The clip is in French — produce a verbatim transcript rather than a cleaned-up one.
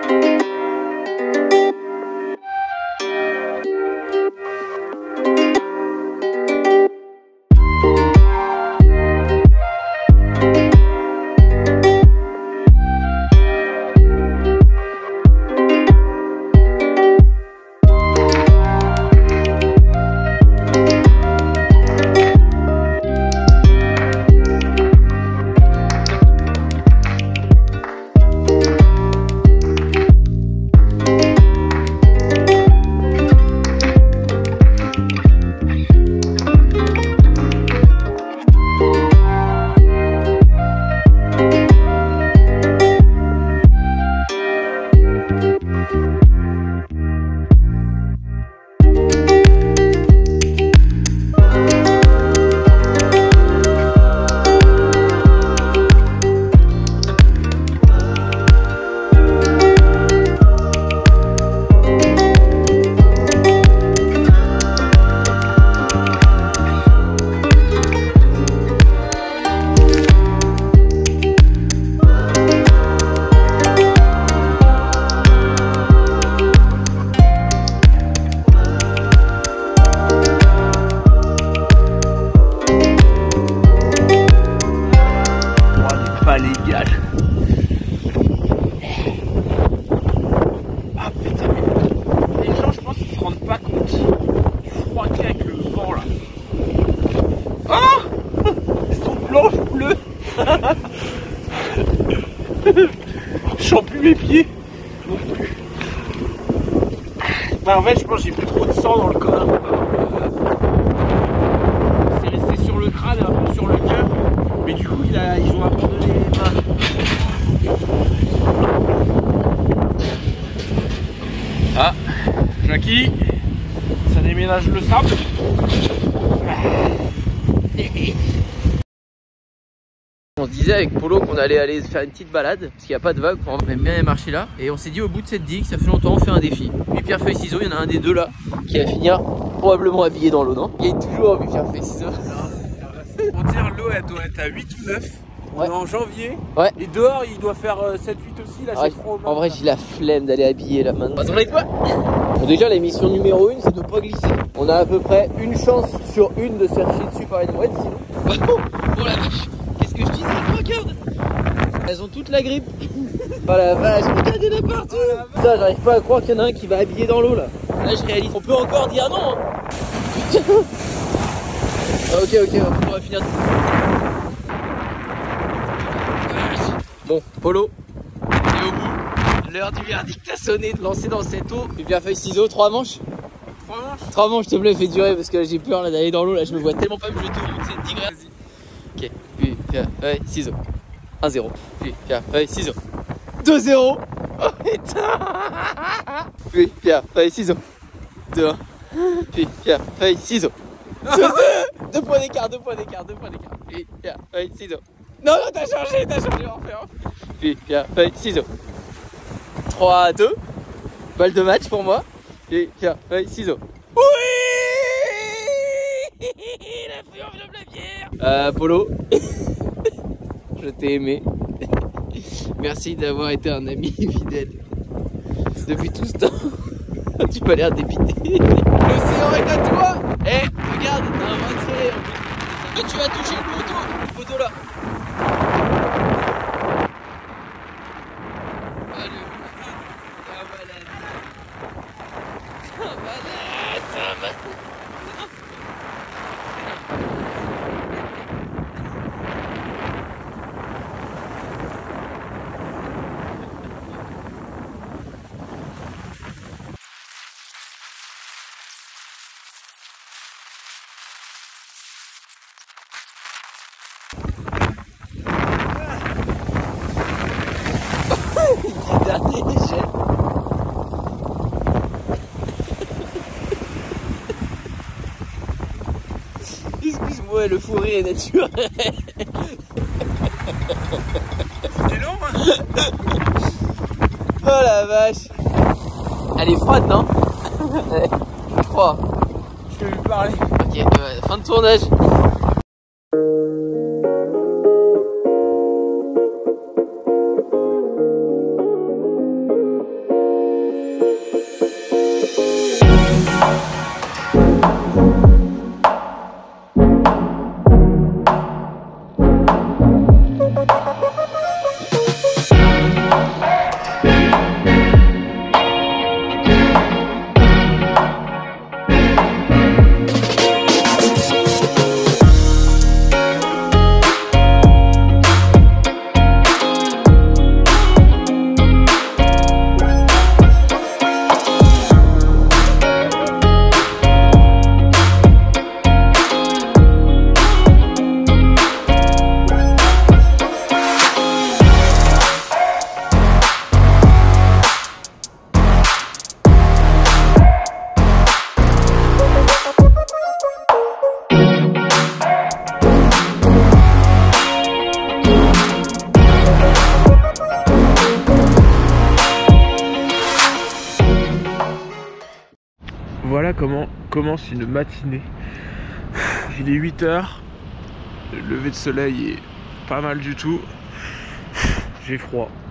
Je sens plus mes pieds non plus. Bah en fait je pense que j'ai plus trop de sang dans le corps. C'est resté sur le crâne et un peu sur le cœur. Mais du coup il a, ils ont abandonné les mains. Ah, Jackie, ça déménage le sable. On se disait avec Polo qu'on allait aller faire une petite balade parce qu'il n'y a pas de vague, on aime bien marcher là. Et on s'est dit au bout de cette digue, ça fait longtemps, on fait un défi. Puis pierre feuille ciseaux, il y en a un des deux là qui va finir probablement habillé dans l'eau, non? Il y a toujours pierre feuille ciseaux. Pour dire l'eau elle doit être à huit ou neuf. On Ouais. est en janvier. Ouais. Et dehors il doit faire sept huit aussi. Là, Ah, froid en vrai j'ai la flemme d'aller habiller là maintenant. Attends, les doigts. Bon, déjà la mission numéro une c'est de ne pas glisser. On a à peu près une chance sur une de se faire chier dessus par une mouette sinon. Oh la vache, qu'est-ce que je disais? Regarde, elles ont toute la grippe. Oh la vache, regarde, il y en a partout. Putain, j'arrive pas à croire qu'il y en a un qui va habiller dans l'eau là. Là je réalise, on peut encore dire non hein. Putain. Ah, ok ok, on va finir. Bon, Polo, et au bout, l'heure du verdict a sonné de lancer dans cette eau. Et pierre feuille ciseaux, trois manches. Trois manches. Trois manches, s'il te plaît, fais durer parce que j'ai peur là d'aller dans l'eau. Là, je me vois tellement pas me jeter au bout de cette digresse. Ok, puis pierre feuille ciseaux. un zéro. Puis pierre feuille ciseaux. deux zéro. Oh putain. Puis pierre feuille ciseaux. deux un. Puis pierre feuille ciseaux. Deux points d'écart, deux points d'écart, deux points d'écart. Puis pierre feuille ciseaux. Non, non, t'as changé, t'as changé, on refait. Puis pierre feuille ciseaux. trois à deux. Balle de match pour moi. Puis pierre feuille ciseaux. Oui. La feuille enveloppe la bière. Euh, Polo. Je t'ai aimé. Merci d'avoir été un ami fidèle depuis tout ce temps. Tu m'as l'air dépité. L'océan est à toi. Eh, regarde, t'as un vingt tiré. Toi, tu vas toucher le poteau. Le poteau là. Ah, le c'est un malade. C'est un malade. C'est un malade. Dernier jet. Excuse-moi, le fou rire est naturel. C'est long hein. Oh la vache. Elle est froide, non? Froid. Je peux lui parler. Ok, euh, fin de tournage. Voilà comment commence une matinée. Il est huit heures. Le lever de soleil est pas mal du tout. J'ai froid.